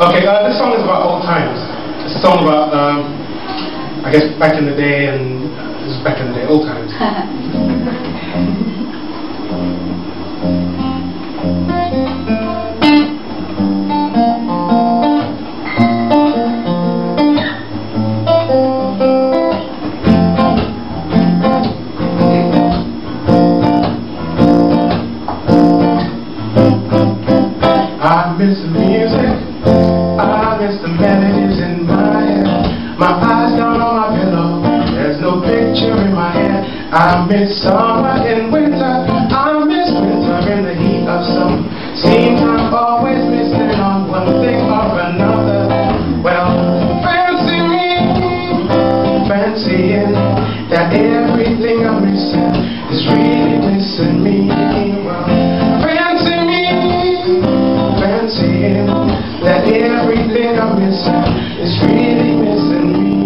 Okay, this song is about old times. It's a song about, I guess, back in the day, and this is back in the day, old times. I miss the music, I miss the melodies in my head. My eyes down on my pillow, there's no picture in my head. I miss summer in winter, I miss winter in the heat of summer. Seems I'm always missing on one thing or another. Well, fancy me, fancying that everything I'm missing is really missing me. Well, fancy me, fancying that everything I'm missing is really missing me.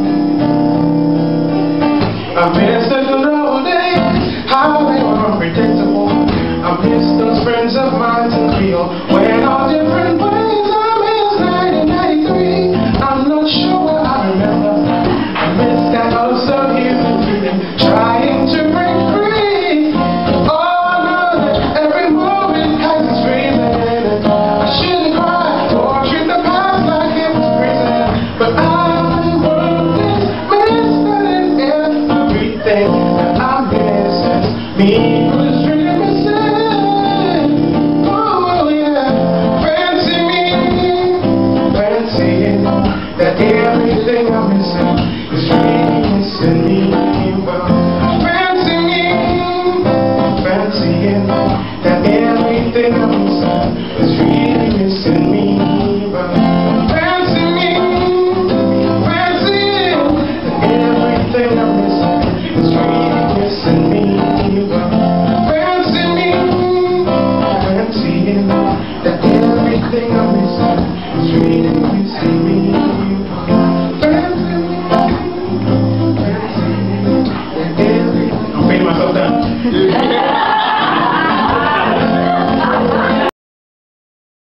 I miss the good old days, how they were unpredictable. I miss those friends of mine in Creole, when all different ways. I miss 1993, I'm not sure what I remember. I miss that also human feeling, trying to break free. Oh, I know that every moment has its reason. I shouldn't cry or treat the past like it was prison, but I want this missing everything that I miss is me was really missing. Oh yeah, fancy me, fancying that everything I'm missing is really missing me. Well, fancy me, fancying that everything I'm missing is really missing me. Well, fancy me, fancying that everything I'm missing is really missing me. Well, fancy me, fancying that everything I'm missing is really missing me.